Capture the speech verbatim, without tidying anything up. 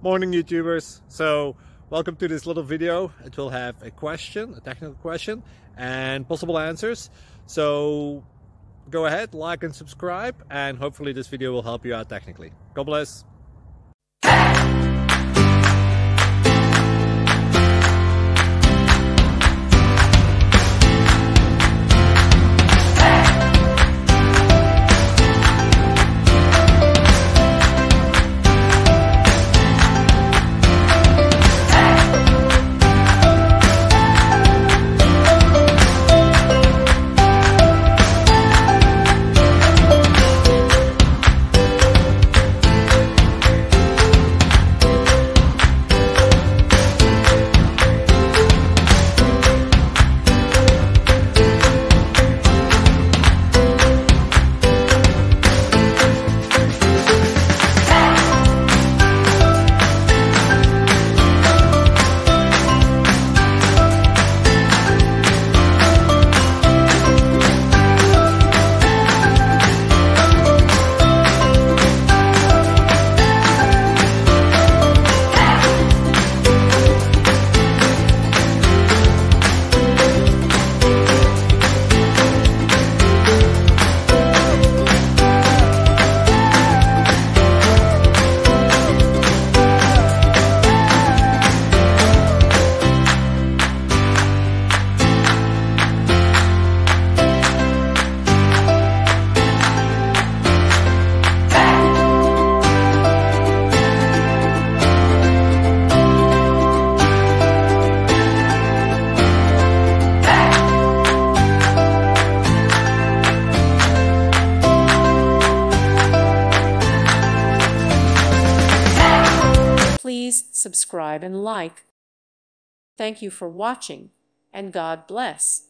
morning, YouTubers. So welcome to this little video. It will have a question, a technical question, and possible answers. So go ahead, like and subscribe, and hopefully this video will help you out technically. God bless. Please subscribe and like. Thank you for watching, and God bless.